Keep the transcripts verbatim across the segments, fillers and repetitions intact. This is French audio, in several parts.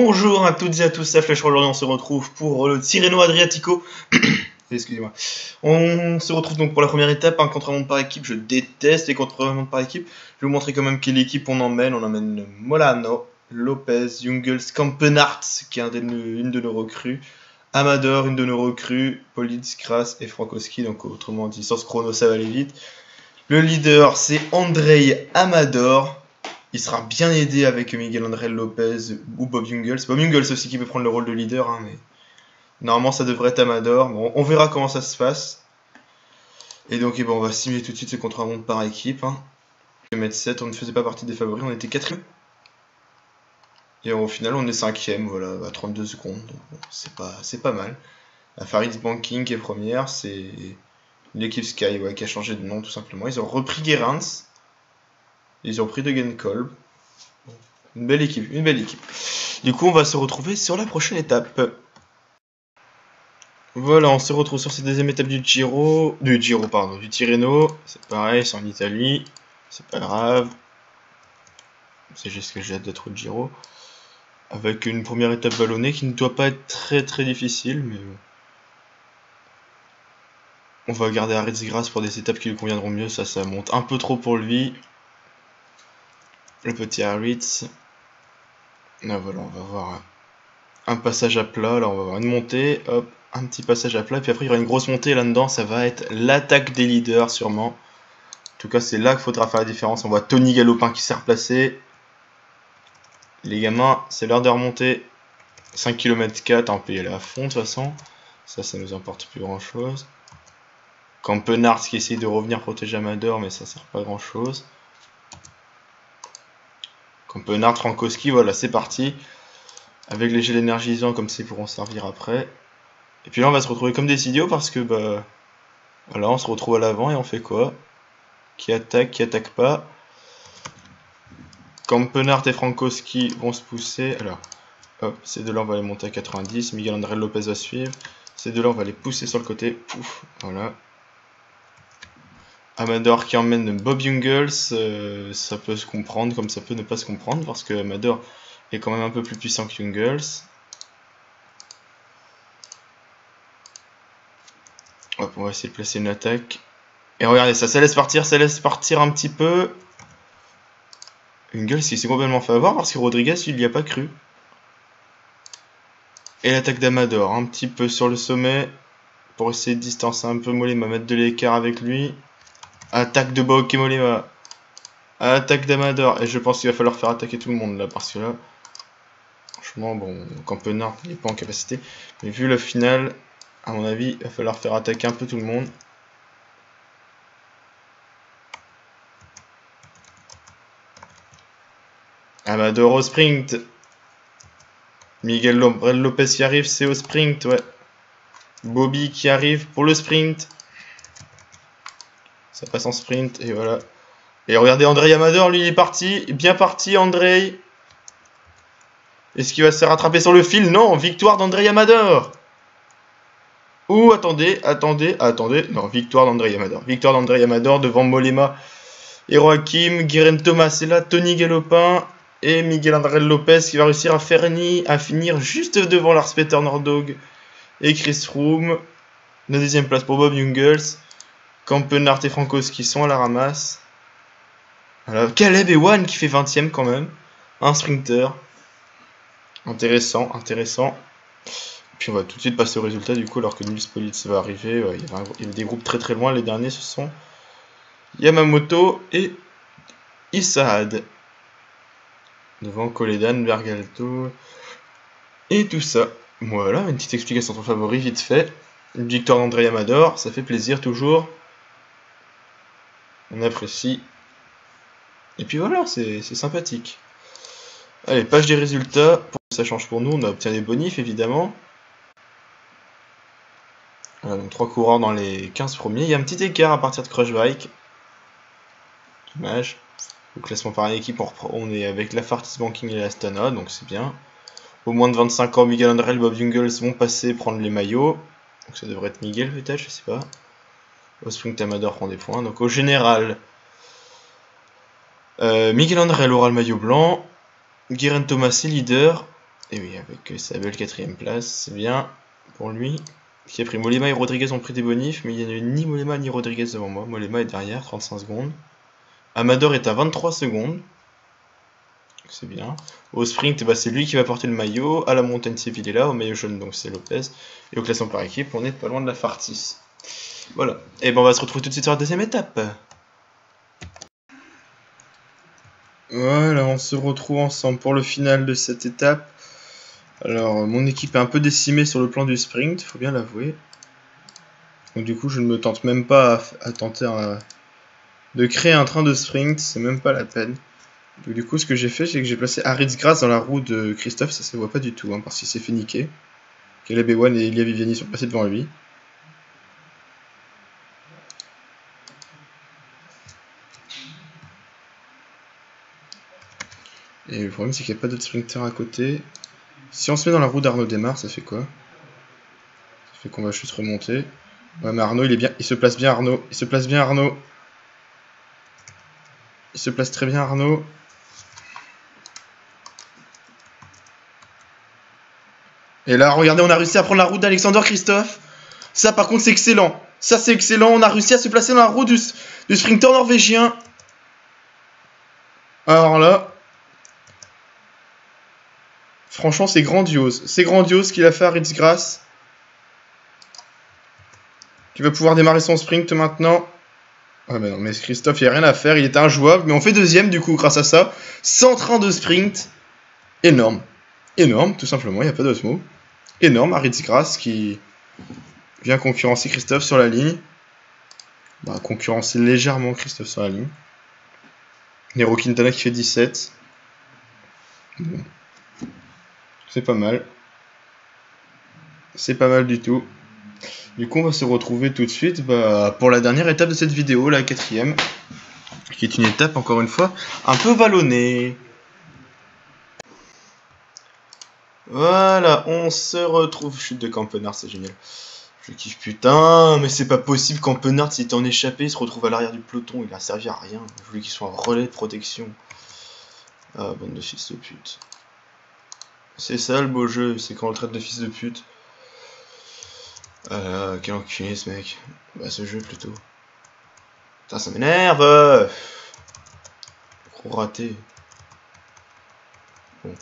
Bonjour à toutes et à tous, c'est Flèche. Aujourd'hui on se retrouve pour le Tirreno Adriatico. Excusez-moi. On se retrouve donc pour la première étape, un contre-la-montre par équipe. Je déteste les contre-la-montre par équipe. Je vais vous montrer quand même quelle équipe on emmène. On emmène Molano, Lopez, Jungels, Campenart, qui est un des, une de nos recrues, Amador, une de nos recrues, Politz, Kras et Frankowski. Donc autrement dit, sans ce chrono ça va aller vite. Le leader c'est Andrei Amador. Il sera bien aidé avec Miguel André Lopez ou Bob Jungels. Bob Jungels aussi qui peut prendre le rôle de leader, hein, mais normalement ça devrait être Amador. Bon, on verra comment ça se passe. Et donc eh ben, on va simuler tout de suite ce contre-la-montre par équipe. Hein. mettre sept, on ne faisait pas partie des favoris, on était quatrième. Et au final on est cinquième, voilà, à trente-deux secondes. Donc bon, c'est pas, c'est pas mal. La Farid Banking qui est première, c'est l'équipe Sky ouais, qui a changé de nom tout simplement. Ils ont repris Gerrans. Ils ont pris de Genkolb. Une belle équipe, une belle équipe. Du coup, on va se retrouver sur la prochaine étape. Voilà, on se retrouve sur cette deuxième étape du Giro, du Giro, pardon, du Tirreno. C'est pareil, c'est en Italie. C'est pas grave. C'est juste que j'ai hâte d'être au Giro. Avec une première étape vallonnée qui ne doit pas être très très difficile, mais on va garder Aritz-Gras pour des étapes qui lui conviendront mieux. Ça, ça monte un peu trop pour lui. Le petit Aritz. Là voilà, on va voir un passage à plat, là on va voir une montée, hop, un petit passage à plat, puis après il y aura une grosse montée là-dedans, ça va être l'attaque des leaders sûrement. En tout cas c'est là qu'il faudra faire la différence, on voit Tony Galopin qui s'est replacé. Les gamins, c'est l'heure de remonter, cinq kilomètres quatre, on peut y aller à fond de toute façon, ça ça nous importe plus grand chose. Campenart qui essaye de revenir protéger Amador, mais ça sert pas grand chose. Campenart, Frankowski, voilà, c'est parti. Avec les gels énergisants, comme ça, ils pourront servir après. Et puis là, on va se retrouver comme des idiots parce que, bah, voilà, on se retrouve à l'avant et on fait quoi? Qui attaque, qui attaque pas. Campenart et Frankowski vont se pousser. Alors, hop, ces deux-là, on va les monter à quatre-vingt-dix. Miguel André Lopez va suivre. Ces deux-là, on va les pousser sur le côté. Pouf, voilà. Amador qui emmène Bob Jungels, euh, ça peut se comprendre comme ça peut ne pas se comprendre parce que Amador est quand même un peu plus puissant que Jungels. Hop, on va essayer de placer une attaque. Et regardez ça, ça laisse partir, ça laisse partir un petit peu. Jungels il s'est complètement fait avoir parce que Rodriguez il n'y a pas cru. Et l'attaque d'Amador, un petit peu sur le sommet pour essayer de distancer un peu Molema, mettre de l'écart avec lui. Attaque de Bauke et Molema. Attaque d'Amador. Et je pense qu'il va falloir faire attaquer tout le monde là. Parce que là, franchement, bon, Campenart n'est pas en capacité. Mais vu la finale, à mon avis, il va falloir faire attaquer un peu tout le monde. Amador au sprint. Miguel Lopez qui arrive, c'est au sprint, ouais. Bobby qui arrive pour le sprint. Ça passe en sprint, et voilà. Et regardez, Andrei Amador, lui, il est parti. Bien parti, Andrei. Est-ce qu'il va se rattraper sur le fil? Non, victoire d'Andrei Amador. Ouh, attendez, attendez, attendez. Non, victoire d'Andrei Amador. Victoire d'Andrei Amador devant Molema et Joachim. Guérin Thomas est là, Tony Galopin et Miguel André Lopez qui va réussir à, faire ni, à finir juste devant Lars Peter Nordog et Chris Froome. La deuxième place pour Bob Jungels. Campenart et Frankowski sont à la ramasse. Voilà. Caleb Ewan qui fait vingtième quand même. Un sprinter. Intéressant, intéressant. Puis on va tout de suite passer au résultat du coup alors que Nils Politz va arriver. Ouais, il, y avait un, il y avait des groupes très très loin. Les derniers ce sont Yamamoto et Issaad. Devant Koledan, Bergalto et tout ça. Voilà, une petite explication sur ton favori vite fait. Une victoire d'Andrei Amador, ça fait plaisir toujours. On apprécie. Et puis voilà, c'est sympathique. Allez, page des résultats. Pour que ça change pour nous, on obtient des bonifs évidemment. Voilà, donc trois coureurs dans les quinze premiers. Il y a un petit écart à partir de Crush Bike. Dommage. Au classement par équipe, on, on est avec la Fartis Banking et la Astana, donc c'est bien. Au moins de vingt-cinq ans, Miguel André et Bob Jungels vont passer prendre les maillots. Donc ça devrait être Miguel peut-être, je sais pas. Au sprint, Amador prend des points. Donc au général, euh, Miguel André aura le maillot blanc. Guérin Thomas est leader. Et oui, avec sa belle quatrième place, c'est bien pour lui. Qui a pris Mollema et Rodriguez ont pris des bonifs, mais il n'y a ni Mollema ni Rodriguez devant moi. Mollema est derrière, trente-cinq secondes. Amador est à vingt-trois secondes. C'est bien. Au sprint, bah, c'est lui qui va porter le maillot. À la montagne, Séville est là. Au maillot jaune, donc c'est Lopez. Et au classement par équipe, on est pas loin de la Fartis. Voilà. Et ben on va se retrouver tout de suite sur la deuxième étape. Voilà, on se retrouve ensemble pour le final de cette étape. Alors, mon équipe est un peu décimée sur le plan du sprint, faut bien l'avouer. Donc du coup, je ne me tente même pas à, à tenter un, de créer un train de sprint, c'est même pas la peine. Donc du coup, ce que j'ai fait, c'est que j'ai placé Aritz Gras dans la roue de Christophe, ça se voit pas du tout, hein, parce qu'il s'est fait niquer. Caleb Ewan et Elia Viviani sont passés devant lui. Et le problème, c'est qu'il n'y a pas d'autres sprinters à côté. Si on se met dans la roue d'Arnaud Démarre, ça fait quoi? Ça fait qu'on va juste remonter. Ouais, mais Arnaud, il est bien, il se place bien, Arnaud. Il se place bien, Arnaud. Il se place très bien, Arnaud. Et là, regardez, on a réussi à prendre la route d'Alexander Christophe. Ça, par contre, c'est excellent. Ça, c'est excellent. On a réussi à se placer dans la roue du, du sprinter norvégien. Alors là, franchement, c'est grandiose. C'est grandiose ce qu'il a fait à Aritz Gras. Qui va pouvoir démarrer son sprint maintenant. Ah bah non, mais Christophe, il n'y a rien à faire. Il était injouable. Mais on fait deuxième, du coup, grâce à ça. Sans train de sprint. Énorme. Énorme, tout simplement. Il n'y a pas d'autre mot. Énorme. Aritz Gras qui vient concurrencer Christophe sur la ligne. Bah, concurrencer légèrement Christophe sur la ligne. Nero Quintana qui fait dix-sept. Bon. C'est pas mal. C'est pas mal du tout. Du coup, on va se retrouver tout de suite bah, pour la dernière étape de cette vidéo, la quatrième. Qui est une étape, encore une fois, un peu vallonnée. Voilà, on se retrouve. Chute de Campenard, c'est génial. Je kiffe, putain, mais c'est pas possible. Campenard, s'il était en échappé, il se retrouve à l'arrière du peloton. Il a servi à rien. Je voulais qu'il soit en relais de protection. Ah, bande de fils de pute. C'est ça le beau jeu, c'est quand on le traite de fils de pute. Ah, quel enculé ce mec. Bah, ce jeu plutôt. Putain, ça m'énerve. Gros raté. Bon.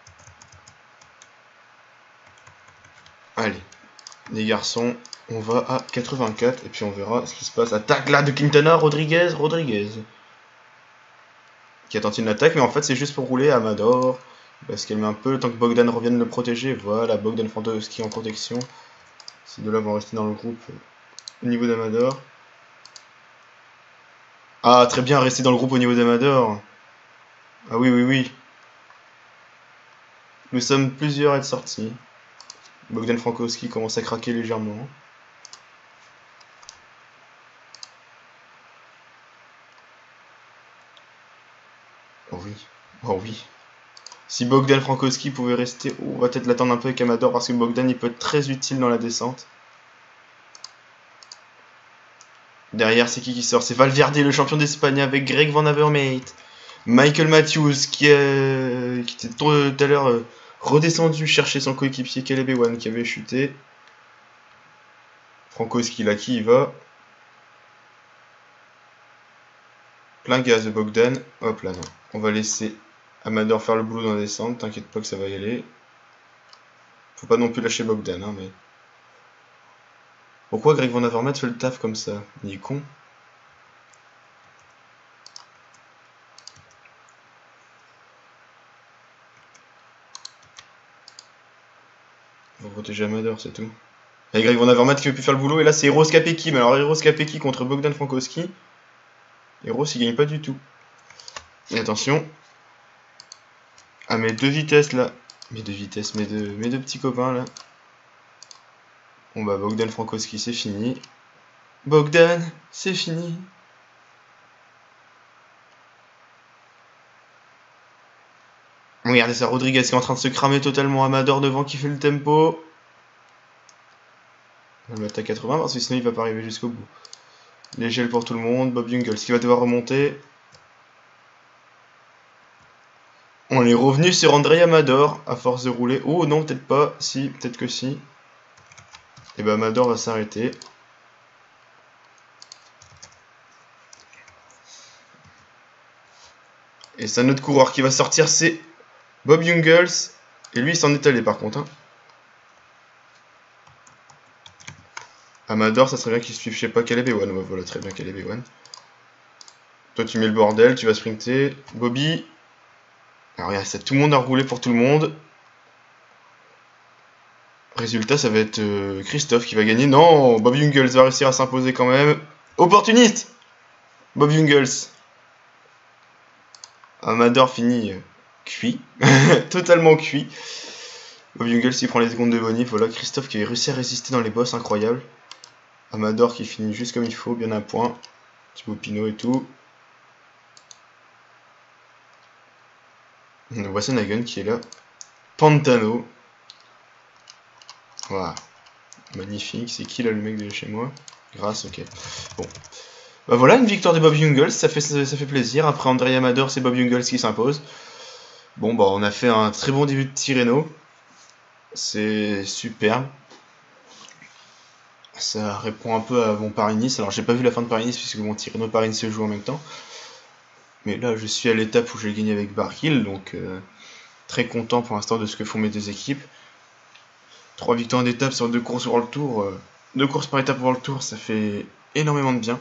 Allez, les garçons, on va à quatre-vingt-quatre et puis on verra ce qui se passe. Attaque là de Quintana, Rodriguez, Rodriguez. Qui a tenté une attaque, mais en fait c'est juste pour rouler à Amador. Parce qu'elle met un peu le temps que Bogdan revienne le protéger. Voilà, Bogdan Frankowski en protection. Ces deux-là vont rester dans le groupe au niveau d'Amador. Ah, très bien, rester dans le groupe au niveau d'Amador. Ah oui, oui, oui. Nous sommes plusieurs à être sortis. Bogdan Frankowski commence à craquer légèrement. Oh oui, oh oui. Si Bogdan Frankowski pouvait rester... Oh, on va peut-être l'attendre un peu avec Amador parce que Bogdan il peut être très utile dans la descente. Derrière, c'est qui qui sort? C'est Valverde, le champion d'Espagne, avec Greg Van Avermaet. Michael Matthews, qui, euh, qui était tout à l'heure euh, redescendu chercher son coéquipier Caleb Ewan, qui avait chuté. Frankowski, là, qui y va? Plein gaz de Bogdan. Hop là, non. On va laisser Amador faire le boulot dans la descente. T'inquiète pas que ça va y aller. Faut pas non plus lâcher Bogdan, hein, mais... Pourquoi Greg Van Avermaet fait le taf comme ça? Il est con. Faut protéger Amador, c'est tout. Et Greg Van Avermaet qui veut plus faire le boulot. Et là, c'est Eros Capecchi. Mais alors, Eros Capecchi contre Bogdan Frankowski. Eros, il gagne pas du tout. Et attention. À mes deux vitesses, là. Mes deux vitesses, mes deux, mes deux petits copains, là. Bon, bah, Bogdan Frankowski, c'est fini. Bogdan, c'est fini. Regardez ça, Rodriguez qui est en train de se cramer totalement. Amador devant qui fait le tempo. On va le mettre à quatre-vingts parce que sinon il va pas arriver jusqu'au bout. Les gels pour tout le monde. Bob Jungels qui va devoir remonter. On On est revenu sur André Amador à force de rouler. Oh non, peut-être pas. Si, peut-être que si. Et ben Amador va s'arrêter. Et c'est un autre coureur qui va sortir, c'est Bob Jungels. Et lui, il s'en est allé par contre. Hein. Amador, ça serait bien qu'il suive, je sais pas, Caleb et One. Ouais, voilà, très bien, Caleb et One. Toi, tu mets le bordel, tu vas sprinter. Bobby. Alors, regarde, ça, tout le monde a roulé pour tout le monde. Résultat, ça va être euh, Christophe qui va gagner. Non, Bob Jungels va réussir à s'imposer quand même. Opportuniste Bob Jungels. Amador finit euh, cuit. Totalement cuit. Bob Jungels il prend les secondes de bonif. Voilà, Christophe qui a réussi à résister dans les boss, incroyable. Amador qui finit juste comme il faut, bien à point. Thibaut Pinot et tout. Wassenhagen qui est là. Pantano. Voilà. Magnifique. C'est qui là le mec de chez moi? Grâce, ok. Bon. Bah voilà, une victoire de Bob Jungels, ça fait, ça fait plaisir. Après André Amador, c'est Bob Jungels qui s'impose. Bon bah on a fait un très bon début de Tirreno. C'est superbe. Ça répond un peu à mon Paris-Nice. Alors j'ai pas vu la fin de Paris-Nice puisque mon Tirreno Paris-Nice se joue en même temps. Mais là je suis à l'étape où j'ai gagné avec Barkil, donc euh, très content pour l'instant de ce que font mes deux équipes. Trois victoires d'étape sur deux courses World Tour. Euh, deux courses par étape World Tour, ça fait énormément de bien.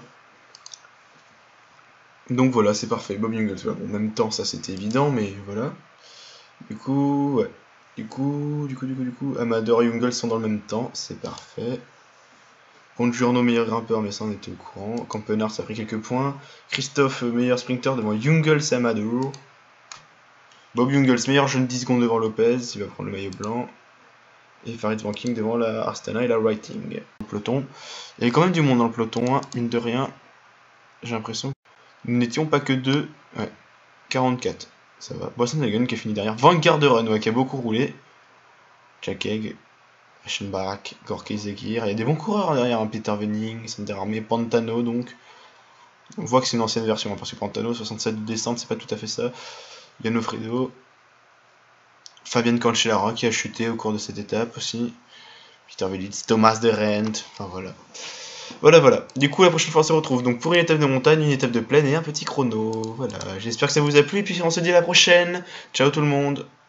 Donc voilà, c'est parfait. Bob Jungels, voilà. Bon, en même temps, ça c'était évident, mais voilà. Du coup, ouais. Du coup, du coup, du coup, du coup, Amador et Jungels sont dans le même temps, c'est parfait. Bonjourno, meilleur grimpeur, mais ça on était au courant. Campenard, ça a pris quelques points. Christophe, meilleur sprinter devant Jungels et Amador. Bob Jungels, meilleur jeune dix secondes devant Lopez, il va prendre le maillot blanc. Et Farid Van King devant la Astana et la Writing. Le peloton. Il y avait quand même du monde dans le peloton, hein, mine de rien. J'ai l'impression. Nous n'étions pas que deux. Ouais, quarante-quatre. Ça va. Wassenhagen qui a fini derrière. Vanguard de Run, ouais, qui a beaucoup roulé. Jack Egg, Eschenbach, Gorky Zegir. Il y a des bons coureurs derrière. Hein. Peter Venning, Sander Armé, Pantano donc. On voit que c'est une ancienne version, hein, parce que Pantano, soixante-sept de descente, c'est pas tout à fait ça. Yann Fredo. Fabian Cancellara qui a chuté au cours de cette étape aussi. Peter Velitz, Thomas de Rent. Enfin voilà. Voilà, voilà. Du coup, la prochaine fois, on se retrouve donc pour une étape de montagne, une étape de plaine et un petit chrono. Voilà. J'espère que ça vous a plu. Et puis, on se dit à la prochaine. Ciao tout le monde.